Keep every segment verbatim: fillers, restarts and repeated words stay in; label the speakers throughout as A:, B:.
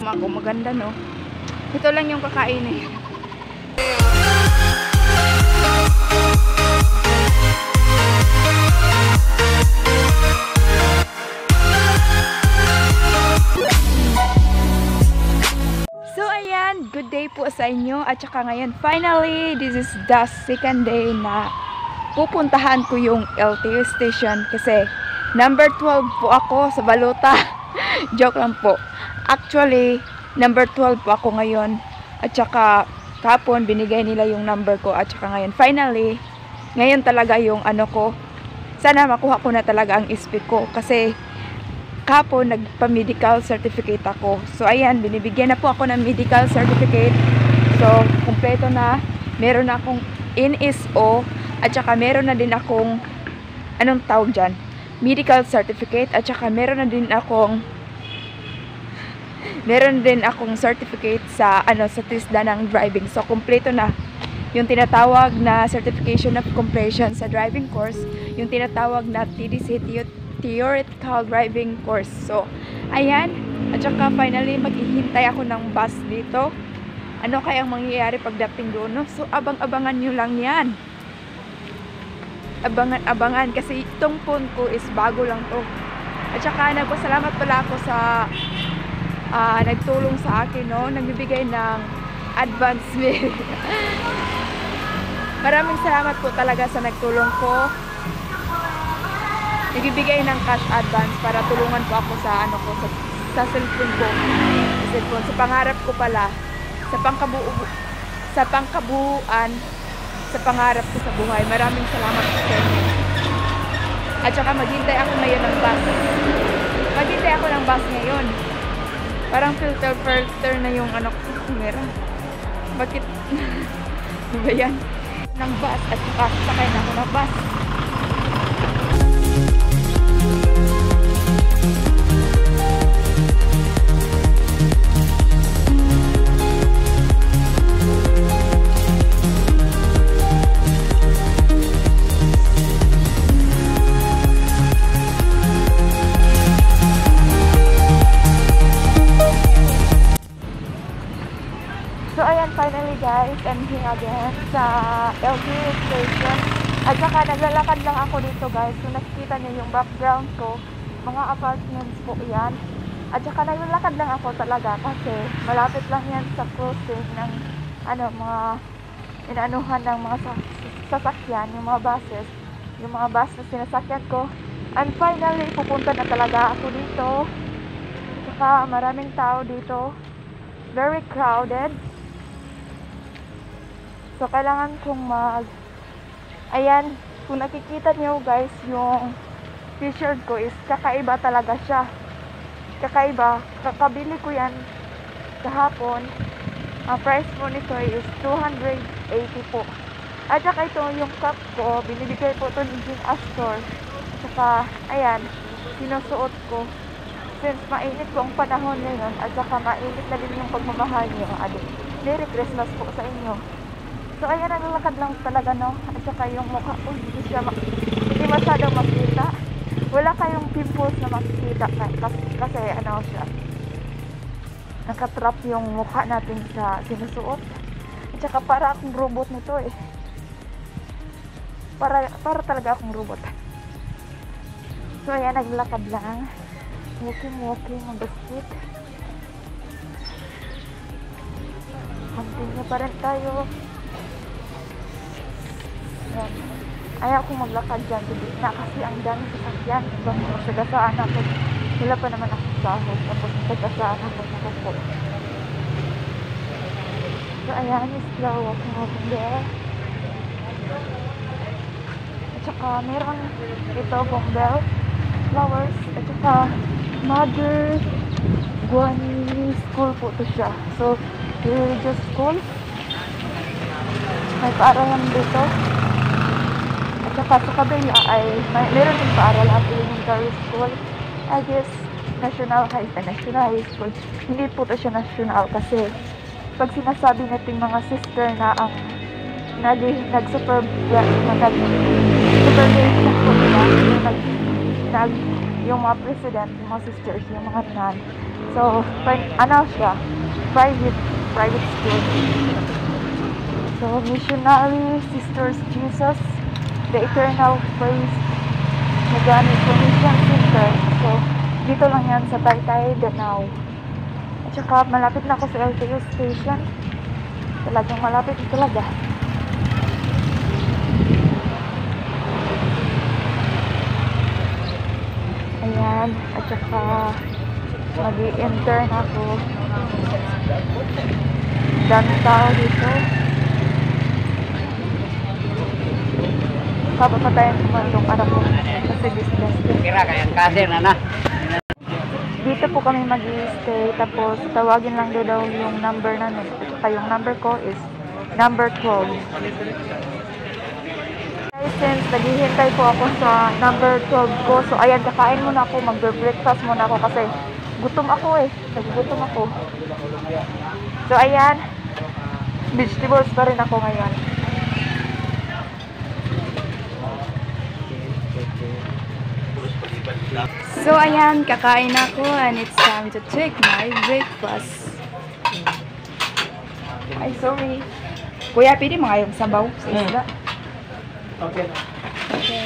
A: Ako maganda, no? Ito lang yung kakainin. So ayan, good day po sa inyo. At saka ngayon, finally, this is the second day na pupuntahan ko yung L T O station. Kasi number twelve po ako sa Baluta. Joke lang po. Actually, number twelve po ako ngayon. At saka kapon binigay nila yung number ko. At saka ngayon, finally, ngayon talaga yung ano ko. Sana makuha ko na talaga ang S P ko. Kasi kapon nagpa-medical certificate ako. So ayan, binibigyan na po ako ng medical certificate. So, kumpleto na. Meron na akong N S O. At saka meron na din akong, anong tawag dyan? Medical certificate. At saka meron na din akong meron din akong certificate sa ano sa TISDA ng driving. So kumpleto na yung tinatawag na certification of completion sa driving course, yung tinatawag na T D C, theoretical driving course. So ayan, at saka finally maghihintay ako ng bus dito. Ano kayang mangyayari pagdating doon, no? So abang-abangan nyo lang yan. Abangan-abangan kasi itong phone ko is bago lang to. At saka nagpasalamat pala ako sa Uh, nagtulong sa akin, no? Nagbibigay ng advance meal. Maraming salamat po talaga sa nagtulong ko. Nagbibigay ng cash advance para tulungan po ako sa ano ko sa, sa cellphone ko. Sa cellphone, sa pangarap ko pala, sa pangkabuo sa pangkabuuan, sa pangarap ko sa buhay. Maraming salamat po sa inyo. At saka maghintay ako ngayon ng bus. Maghintay ako ng bus ngayon. Parang filter-filter na yung ano ko sa camera. Bakit? Ano ba yan? Ng bus at sakay na ako ng bus. So ayan, finally guys, I'm here again sa L T O station. At saka naglalakad lang ako dito guys. So nakikita niyo yung background ko, mga apartments po yan. At saka naglalakad lang ako talaga kasi malapit lang yan sa crossing ng ano, mga inaanuhan ng mga sasakyan, yung mga buses, yung mga bus na sinasakyan ko. And finally, pupunta na talaga ako dito. Saka maraming tao dito, very crowded. So, kailangan kong mag... Ayan, kung nakikita niyo guys, yung t-shirt ko is kakaiba talaga siya. Kakaiba. Kakabili ko yan kahapon. Ang price mo nito is two hundred eighty po. At saka ito, yung cup ko, binibigay po ito ni Jean Astor. Saka, ayan, sinusuot ko. Since mainit po ang panahon ngayon, at saka mainit na din yung pagmamahal niyo. Adi, Merry Christmas po sa inyo. So ayan, naglalakad lang talaga, no? At saka yung mukha ko, hindi siya hindi masyadong makita. Wala kayong pimples na makikita kasi, kasi ano siya, nakatrap yung mukha natin sa sinusuot. At saka para akong robot nito eh. Para, para talaga akong robot. So ayan, naglalakad lang. Walking, walking on the street. Continue pa rin tayo. Yan. Ayaw kong maglakad dyan na kasi ang dami sasakyan. Ibang masagasaan ako. Wala pa naman ako sahod. Tapos masagasaan ako sa kuko. So ayan, is slow walking walking there. At saka meron ito bell flowers. At saka Mother Guanini School po ito siya. So religious school. May paaralan dito. At saka sa kabila ay may, meron din paaralan, elementary school. I guess national high uh, national high school. Hindi po ito siya national kasi pag sinasabi nating mga sister na ang nag nag-super nag supervision po nila, yung nag, nag yung mga president, yung mga sisters, yung mga nan, So, ano siya? Private, private school. So, Missionary Sisters Jesus, the Eternal Praise, Nagani Commission Center. So, dito lang yan sa Taytay, Danau. At saka, malapit na ako sa L T O station. Talagang malapit talaga. Ayan, at saka mag-i-intern ako. Dami tao dito. Papapatayan ko man itong anak ko kasi business ko.
B: Kira kayang kasir na na.
A: Dito po kami mag-i-stay, tapos tawagin lang daw daw yung number namin. At saka yung number ko is number twelve. Since naghihintay po ako sa number twelve ko, so ayan, kakain muna ako, mag-breakfast muna ako kasi gutom ako eh, nagugutom ako. So ayan, vegetables pa rin ako ngayon. So ayan, kakain ako and it's time to take my breakfast. Ay, sorry. Kuya, pili mga yung sabaw sa isla.
B: Okay.
A: Okay.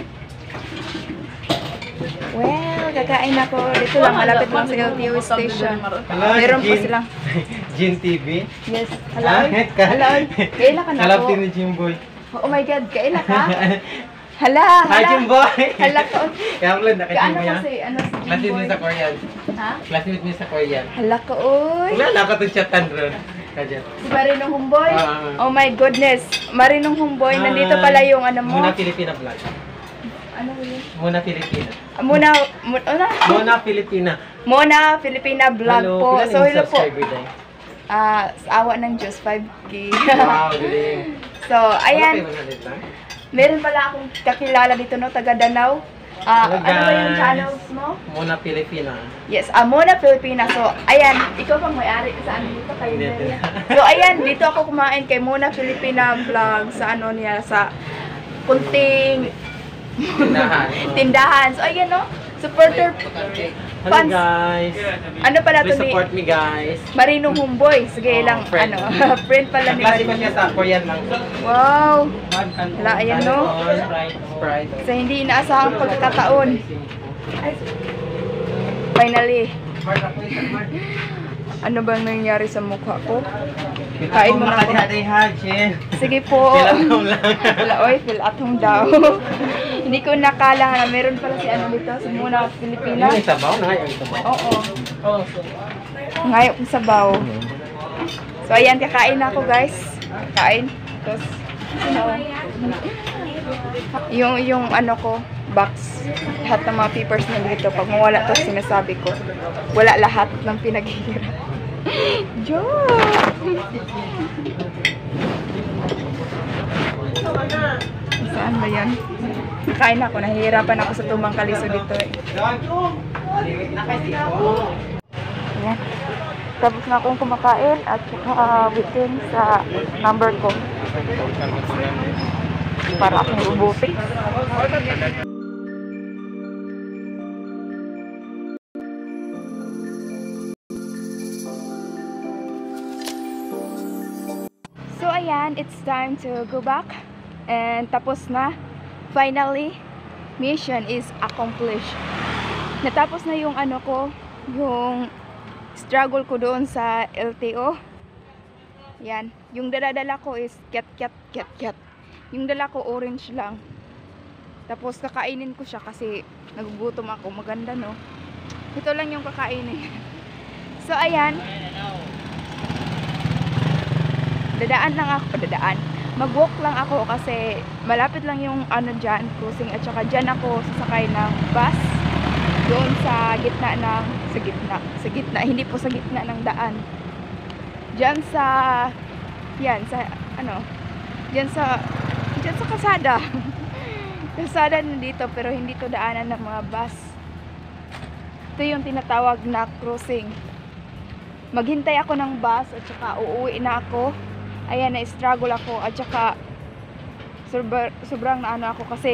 A: Well, kakain ako. Dito lang, malapit lang sa L T O station. Meron po silang
B: Jin T V?
A: Yes. Hello? Hello? Kaila ka na
B: Kalap
A: po?
B: din ni Jimboy.
A: Oh my God, kaila ka? Hala,
B: Hi,
A: hala.
B: Jimboy!
A: Hala ka.
B: Kaya mo lang,
A: Kaano
B: naka-Jimboy
A: kasi, ano si
B: Classmate
A: Jimboy?
B: mo sa Korean.
A: Ha?
B: Classmate mo sa Korean.
A: Hala ka, oy.
B: Wala, nakatag-chatan ron. Kajat.
A: Si Marinong Humboy?
B: Ah.
A: Oh my goodness. Marinong Humboy, nandito
B: Hi.
A: pala yung ano mo.
B: Muna Pilipina vlog.
A: Ano yun?
B: Muna Pilipina.
A: Muna, muna,
B: Muna Pilipina.
A: Muna Filipina vlog
B: Hello,
A: po.
B: pila
A: So,
B: yung
A: hello po.
B: subscriber day?
A: Ah, sa awa ng Diyos, five K.
B: Wow, galing.
A: So, ayan.
B: Wala kayo one hundred lang?
A: Meron pala akong kakilala dito, no? Taga Danau. Ah,
B: Hello,
A: ano ba yung
B: guys.
A: channels mo?
B: Muna Pilipina.
A: Yes, ah, Mona Filipina. So, ayan. Ikaw pang may-ari sa ano dito kayo.
B: Dito.
A: So, ayan. Dito ako kumain kay Mona Filipina vlog sa ano niya, sa kunting
B: Tindahan.
A: tindahan. So, ayan, no? Supporter
B: Hello
A: fans.
B: guys.
A: Ano pala to
B: Please
A: ni
B: support me guys.
A: Marinong Humboy. Sige
B: Oh,
A: lang,
B: friend.
A: ano, friend pala ni
B: Klase ko
A: Marinong.
B: siya sa Korean lang.
A: Wow. Wala, ayan, no?
B: Sprite. Sprite.
A: Sa hindi inaasahang pagkakataon. Ay, finally. Ano bang nangyari sa mukha ko? Kain mo na ako. Sige po.
B: Fill at home lang.
A: Wala, oy, fill at home daw. Hindi ko nakala na meron pala si ano dito, si Muna Filipina.
B: Yung sabaw na nga yung sabaw.
A: Oo. Ngayon kong sabaw. So, ayan, kakain na ako, guys. Kain. Tapos, ano, yung, yung ano ko, box. Lahat ng mga papers na dito. Pag mawala to, sinasabi ko. Wala lahat ng pinaghihirap. Joke! Saan ba yan? Kain ako. Nahihirapan ako sa tumang kaliso dito eh. Ayan. Tapos na akong kumakain at saka uh, waiting sa number ko. Para akong robotic. So ayan, it's time to go back. And tapos na. Finally, mission is accomplished. Natapos na yung ano ko, yung struggle ko doon sa L T O. Yan. Yung dala-dala ko is cat cat cat cat. Yung dala ko orange lang. Tapos kakainin ko siya kasi nagugutom ako. Maganda, no? Ito lang yung kakainin. So ayan. Dadaan lang ako. Dadaan. Mag-walk lang ako kasi malapit lang yung ano dyan, cruising. At saka dyan ako sasakay ng bus. Doon sa gitna ng, sa gitna, sa gitna, hindi po sa gitna ng daan. Diyan sa, yan, sa, ano, diyan sa, diyan sa kasada. Kasada na dito, pero hindi to daanan ng mga bus. Ito yung tinatawag na cruising. Maghintay ako ng bus at saka uuwi na ako. Ayan, na-struggle ako at saka sobrang, sobrang na ano ako kasi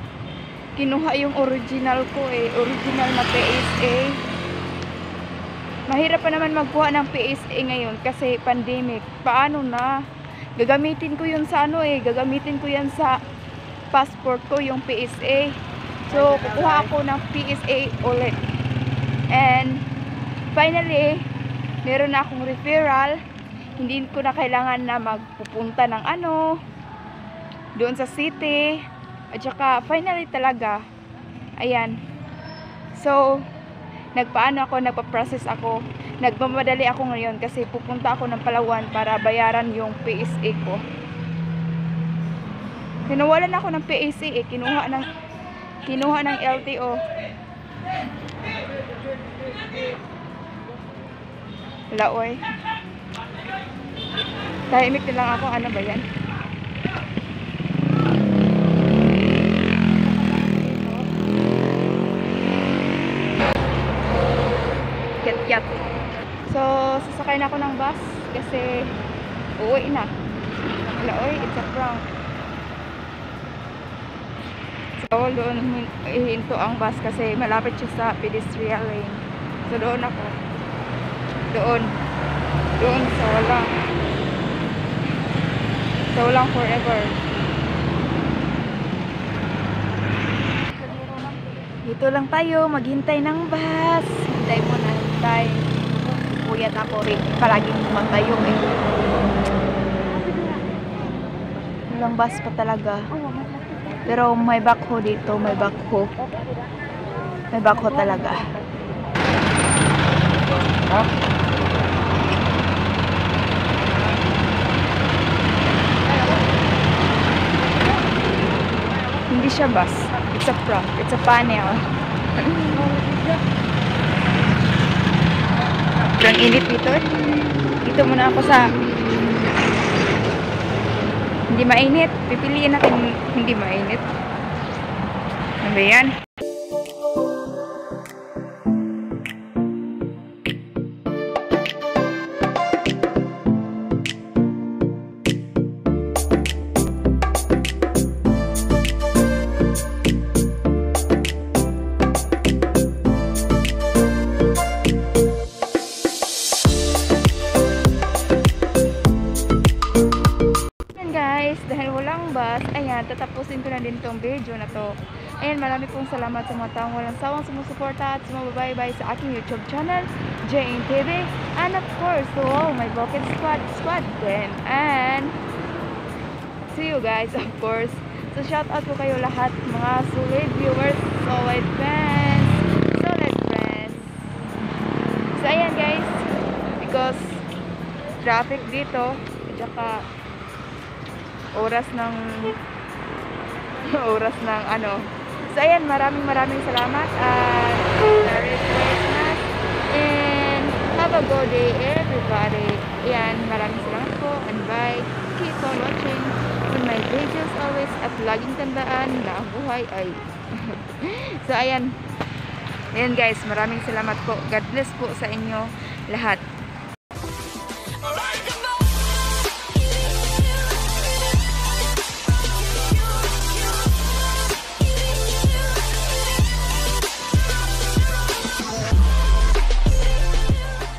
A: kinuha yung original ko eh, original na P S A. mahirap pa naman magkuha ng P S A ngayon kasi pandemic. Paano na? Gagamitin ko yun sa ano eh, gagamitin ko yan sa passport ko, yung P S A. So, kukuha ako ng P S A ulit. And, finally, meron na akong referral. Hindi ko na kailangan na magpupunta ng ano, doon sa city. At saka, finally talaga, ayan. So, nagpaano ako, nagpa-process ako. Nagmamadali ako ngayon kasi pupunta ako ng Palawan para bayaran yung P S A ko. Kinuwalan ako ng P S A eh, kinuha ng kinuha ng L T O. Wala oy. Tahimik na lang ako, ano ba yan? Kat-kat. So, sasakay na ako ng bus kasi uuwi na. Wala oy, it's a prank. So, doon ihinto ang bus kasi malapit siya sa pedestrian lane. So, doon ako. Doon. Doon sa walang. Sa walang forever. Dito lang tayo, maghintay ng bus. Hintay mo na, hintay. Puyat ako rin. Palaging magtayo eh. Walang bus pa talaga. Pero may backhoe dito, may backhoe. May backhoe talaga. Hindi siya bus. It's a prop. It's a panel. Ang init dito. Dito muna ako sa hindi mainit. Pipiliin natin hindi mainit. Ano ba yan? Dahil walang bus, ayan, tatapusin ko na din tong video na to. Ayan, marami pong salamat sa mga taong walang sawang sumusuporta at sumubaybay sa aking YouTube channel, J N T V. And of course, to all my Bukid Squad Squad din. And, see you guys, of course. So, shout out ko kayo lahat, mga solid viewers, solid fans, solid friends. So, ayan guys, because traffic dito, at saka oras ng oras ng ano. So ayan, maraming maraming salamat at Merry Christmas and have a good day everybody. Ayan, maraming salamat po and bye. Keep on watching on my videos always at laging tandaan na ang buhay ay so ayan. Ayan guys, maraming salamat po. God bless po sa inyo lahat.